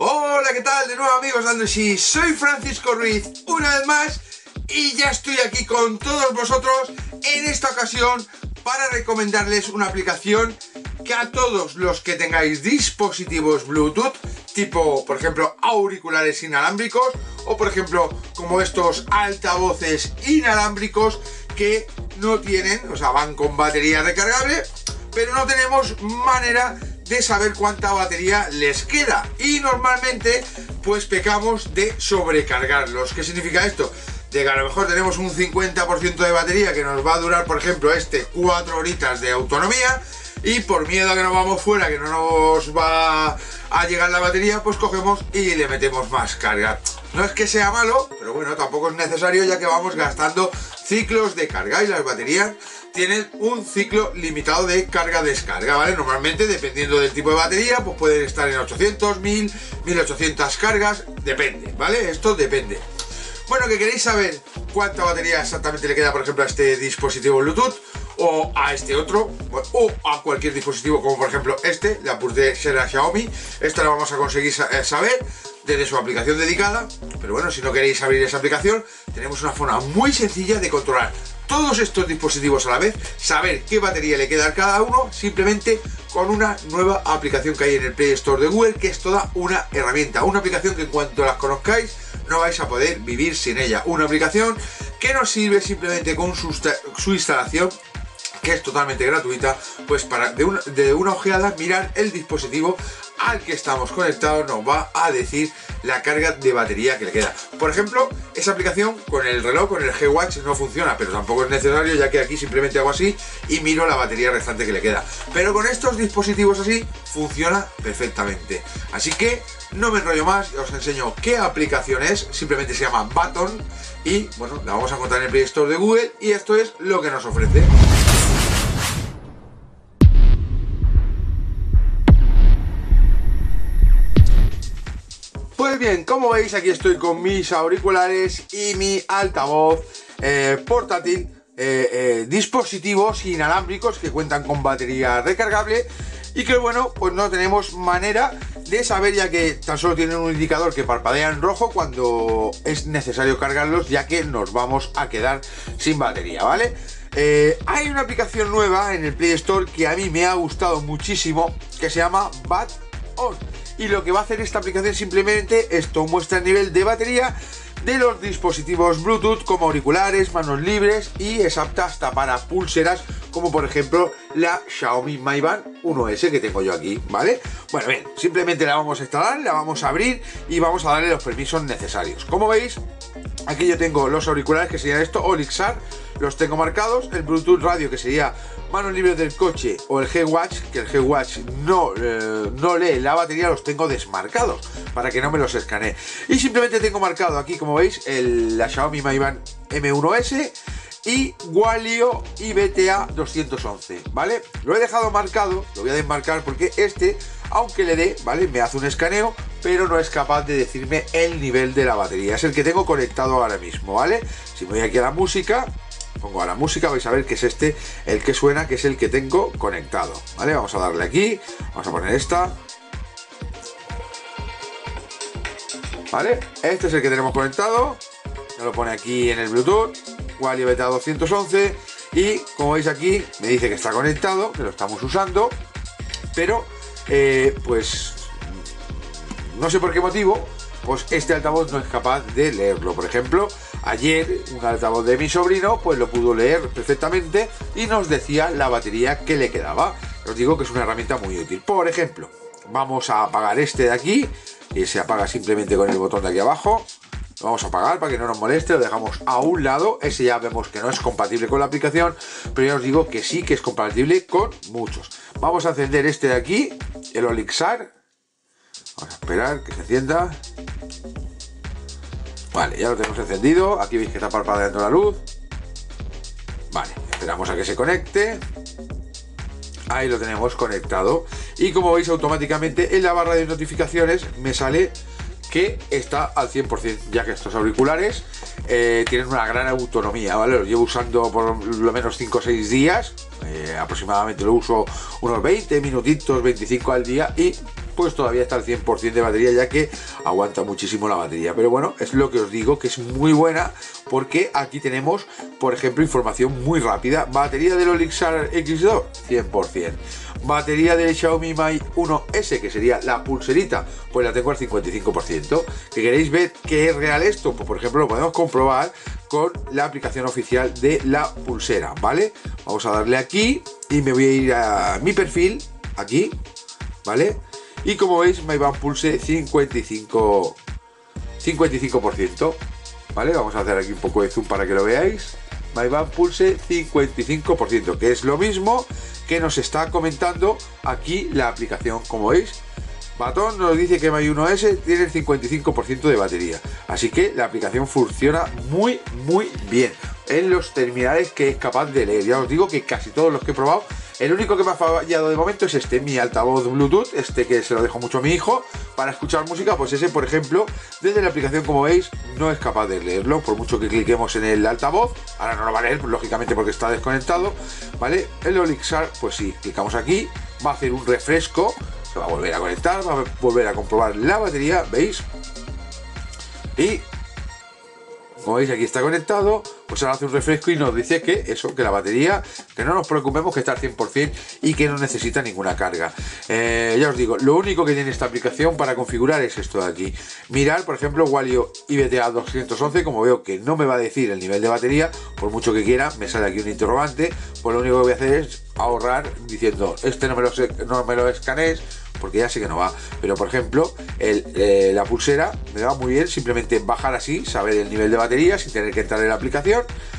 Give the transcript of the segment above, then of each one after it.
Hola, ¿qué tal? De nuevo amigos de Android, soy Francisco Ruiz una vez más y ya estoy aquí con todos vosotros en esta ocasión para recomendarles una aplicación que a todos los que tengáis dispositivos Bluetooth, tipo por ejemplo auriculares inalámbricos o por ejemplo como estos altavoces inalámbricos que no tienen, o sea, van con batería recargable, pero no tenemos manera de saber cuánta batería les queda y normalmente pues pecamos de sobrecargarlos. ¿Qué significa esto? De que a lo mejor tenemos un 50% de batería que nos va a durar, por ejemplo, 4 horitas de autonomía, y por miedo a que nos vamos fuera, que no nos va a llegar la batería, pues cogemos y le metemos más carga. No es que sea malo, pero bueno, tampoco es necesario, ya que vamos gastando ciclos de carga y las baterías tienen un ciclo limitado de carga-descarga, ¿vale? Normalmente, dependiendo del tipo de batería, pues pueden estar en 800, 1000, 1800 cargas, depende, ¿vale? Esto depende. Bueno, que queréis saber cuánta batería exactamente le queda, por ejemplo, a este dispositivo Bluetooth o a este otro, o a cualquier dispositivo como por ejemplo este, la Pulse será Xiaomi. Esto lo vamos a conseguir saber desde su aplicación dedicada, pero bueno, si no queréis abrir esa aplicación, tenemos una forma muy sencilla de controlar todos estos dispositivos a la vez, saber qué batería le queda a cada uno, simplemente con una nueva aplicación que hay en el Play Store de Google, que es toda una herramienta, una aplicación que en cuanto las conozcáis no vais a poder vivir sin ella. Una aplicación que nos sirve simplemente con su instalación, que es totalmente gratuita, pues para de una ojeada mirar el dispositivo al que estamos conectados, nos va a decir la carga de batería que le queda. Por ejemplo, esa aplicación con el reloj, con el G-Watch, no funciona, pero tampoco es necesario, ya que aquí simplemente hago así y miro la batería restante que le queda. Pero con estos dispositivos así funciona perfectamente. Así que no me enrollo más, os enseño qué aplicación es. Simplemente se llama Button y bueno, la vamos a encontrar en el Play Store de Google y esto es lo que nos ofrece. Pues bien, como veis, aquí estoy con mis auriculares y mi altavoz portátil, dispositivos inalámbricos que cuentan con batería recargable y que bueno, pues no tenemos manera de saber, ya que tan solo tienen un indicador que parpadea en rojo cuando es necesario cargarlos, ya que nos vamos a quedar sin batería, ¿vale? Hay una aplicación nueva en el Play Store que a mí me ha gustado muchísimo, que se llama Button. Y lo que va a hacer esta aplicación simplemente esto, muestra el nivel de batería de los dispositivos Bluetooth como auriculares, manos libres, y es apta hasta para pulseras como por ejemplo la Xiaomi Mi Band 1S que tengo yo aquí, ¿vale? Bueno, bien, simplemente la vamos a instalar, la vamos a abrir y vamos a darle los permisos necesarios. Como veis, aquí yo tengo los auriculares que serían esto, Olixar, los tengo marcados, el Bluetooth radio que sería manos libres del coche, o el G-Watch, que el G-Watch no lee la batería, los tengo desmarcados para que no me los escanee. Y simplemente tengo marcado aquí, como veis, la Xiaomi Mi Band M1S y Walio IBTA 211, ¿vale? Lo he dejado marcado, lo voy a desmarcar porque este, aunque le dé, ¿vale?, me hace un escaneo, pero no es capaz de decirme el nivel de la batería. Es el que tengo conectado ahora mismo, ¿vale? Si me voy aquí a la música, pongo a la música, vais a ver que es este el que suena, que es el que tengo conectado, ¿vale? Vamos a darle aquí, vamos a poner esta, ¿vale? Este es el que tenemos conectado, me lo pone aquí en el Bluetooth, Walio IBTA 211, y como veis aquí me dice que está conectado, que lo estamos usando, pero pues no sé por qué motivo, pues este altavoz no es capaz de leerlo. Por ejemplo, ayer un altavoz de mi sobrino pues lo pudo leer perfectamente y nos decía la batería que le quedaba. Os digo que es una herramienta muy útil. Por ejemplo, vamos a apagar este de aquí, que se apaga simplemente con el botón de aquí abajo. Lo vamos a apagar para que no nos moleste, lo dejamos a un lado. Ese ya vemos que no es compatible con la aplicación, pero ya os digo que sí que es compatible con muchos. Vamos a encender este de aquí, el Olixar. Vamos a esperar que se encienda. Vale, ya lo tenemos encendido. Aquí veis que está parpadeando la luz. Vale, esperamos a que se conecte. Ahí lo tenemos conectado. Y como veis, automáticamente en la barra de notificaciones me sale que está al 100%, ya que estos auriculares tienen una gran autonomía, ¿vale? Los llevo usando por lo menos 5 o 6 días, aproximadamente lo uso unos 20 minutitos, 25 al día, y pues todavía está al 100% de batería, ya que aguanta muchísimo la batería. Pero bueno, es lo que os digo, que es muy buena, porque aquí tenemos, por ejemplo, información muy rápida. Batería del Olixar X2, 100%. Batería del Xiaomi Mi 1S, que sería la pulserita, pues la tengo al 55%. ¿Que queréis ver que es real esto? Pues por ejemplo lo podemos comprobar con la aplicación oficial de la pulsera, ¿vale? Vamos a darle aquí y me voy a ir a mi perfil, aquí, ¿vale? Y como veis, Mi Band Pulse 55%, ¿vale? Vamos a hacer aquí un poco de zoom para que lo veáis. Mi Band Pulse 55%, que es lo mismo que nos está comentando aquí la aplicación. Como veis, Batón nos dice que Mi 1S tiene el 55% de batería, así que la aplicación funciona muy bien en los terminales que es capaz de leer. Ya os digo que casi todos los que he probado, el único que me ha fallado de momento es este, mi altavoz Bluetooth, este que se lo dejo mucho a mi hijo para escuchar música. Pues ese, por ejemplo, desde la aplicación, como veis, no es capaz de leerlo, por mucho que cliquemos en el altavoz. Ahora no lo va a leer, pues, lógicamente, porque está desconectado, ¿vale? El Olixar, pues sí, clicamos aquí, va a hacer un refresco, se va a volver a conectar, va a volver a comprobar la batería, ¿veis? Y como veis, aquí está conectado, pues ahora hace un refresco y nos dice que eso, que la batería, que no nos preocupemos, que está al 100% y que no necesita ninguna carga. Ya os digo, lo único que tiene esta aplicación para configurar es esto de aquí. Mirar, por ejemplo, Walio IBTA 211, como veo que no me va a decir el nivel de batería, por mucho que quiera, me sale aquí un interrogante, pues lo único que voy a hacer es ahorrar diciendo, este no me lo escanees, porque ya sé que no va. Pero por ejemplo, la pulsera me va muy bien, simplemente bajar así, saber el nivel de batería sin tener que entrar en la aplicación.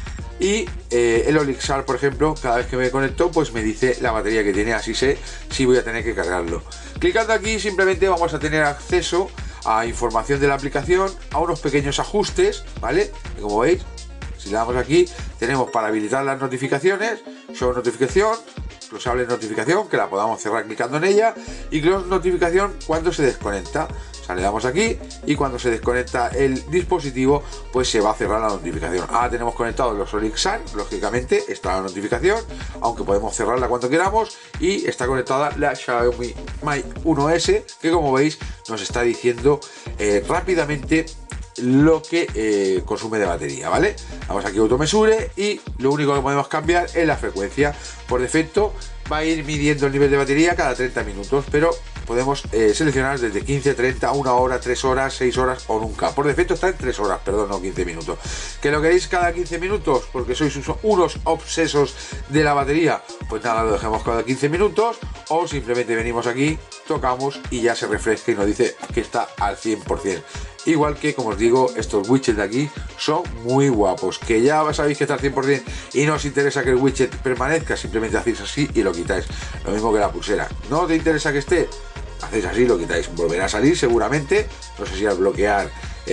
Y el Olixar, por ejemplo, cada vez que me conecto, pues me dice la batería que tiene, así sé si voy a tener que cargarlo. Clicando aquí simplemente vamos a tener acceso a información de la aplicación, a unos pequeños ajustes, ¿vale? Y como veis, si le damos aquí, tenemos para habilitar las notificaciones, show notificación, closable notificación, que la podamos cerrar clicando en ella, y close notificación cuando se desconecta. O sea, le damos aquí y cuando se desconecta el dispositivo, pues se va a cerrar la notificación. Ahora tenemos conectados los Olixar, lógicamente está la notificación, aunque podemos cerrarla cuando queramos, y está conectada la Xiaomi Mi 1S, que como veis nos está diciendo rápidamente lo que consume de batería, ¿vale? Vamos aquí a automesure y lo único que podemos cambiar es la frecuencia. Por defecto va a ir midiendo el nivel de batería cada 30 minutos, pero podemos seleccionar desde 15, 30, 1 hora, 3 horas, 6 horas o nunca. Por defecto está en 3 horas, perdón, no 15 minutos. ¿Que lo queréis cada 15 minutos? Porque sois unos obsesos de la batería. Pues nada, lo dejemos cada 15 minutos o simplemente venimos aquí, tocamos y ya se refresca y nos dice que está al 100%. Igual que, como os digo, estos widgets de aquí son muy guapos, que ya sabéis que está al 100% y no os interesa que el widget permanezca, simplemente hacéis así y lo quitáis. Lo mismo que la pulsera. ¿No te interesa que esté? Hacéis así, lo quitáis. Volverá a salir seguramente, no sé si al bloquear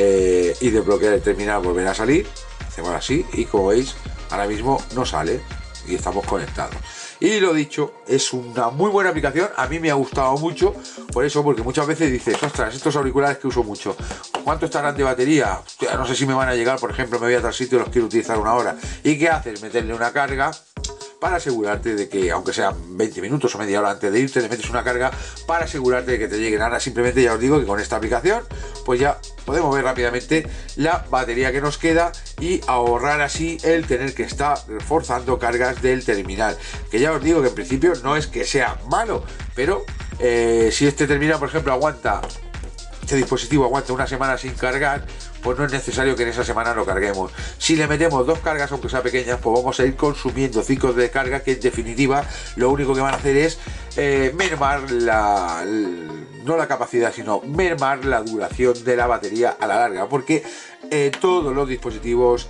y desbloquear el terminal volverá a salir. Hacemos así y como veis, ahora mismo no sale y estamos conectados. Y lo dicho, es una muy buena aplicación, a mí me ha gustado mucho, por eso, porque muchas veces dices, ostras, estos auriculares que uso mucho, ¿cuánto estarán de batería? Hostia, no sé si me van a llegar, por ejemplo, me voy a tal sitio y los quiero utilizar 1 hora. ¿Y qué haces? Meterle una carga para asegurarte de que, aunque sean 20 minutos o media hora antes de irte, le metes una carga para asegurarte de que te lleguen. Ahora simplemente ya os digo que con esta aplicación, pues ya podemos ver rápidamente la batería que nos queda y ahorrar así el tener que estar forzando cargas del terminal. Que ya os digo que en principio no es que sea malo, pero si este terminal, por ejemplo, este dispositivo aguanta 1 semana sin cargar, pues no es necesario que en esa semana lo carguemos. Si le metemos 2 cargas, aunque sean pequeñas, pues vamos a ir consumiendo ciclos de carga que en definitiva lo único que van a hacer es mermar no la capacidad, sino mermar la duración de la batería a la larga, porque todos los dispositivos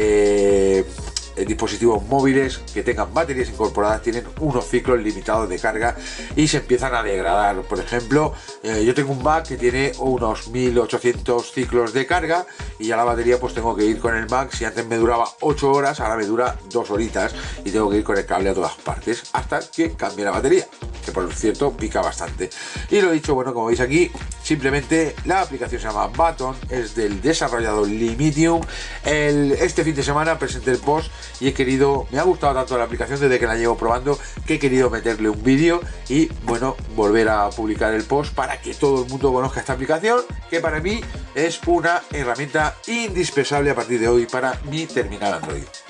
dispositivos móviles que tengan baterías incorporadas tienen unos ciclos limitados de carga y se empiezan a degradar. Por ejemplo, yo tengo un Mac que tiene unos 1800 ciclos de carga y ya la batería pues tengo que ir con el Mac. Si antes me duraba 8 horas, ahora me dura 2 horitas y tengo que ir con el cable a todas partes hasta que cambie la batería. que por cierto pica bastante. Y lo dicho, bueno, como veis aquí, simplemente la aplicación se llama Button, es del desarrollador Limitium. Este fin de semana presenté el post y me ha gustado tanto la aplicación desde que la llevo probando, que he querido meterle un vídeo y bueno, volver a publicar el post para que todo el mundo conozca esta aplicación, que para mí es una herramienta indispensable a partir de hoy para mi terminal Android.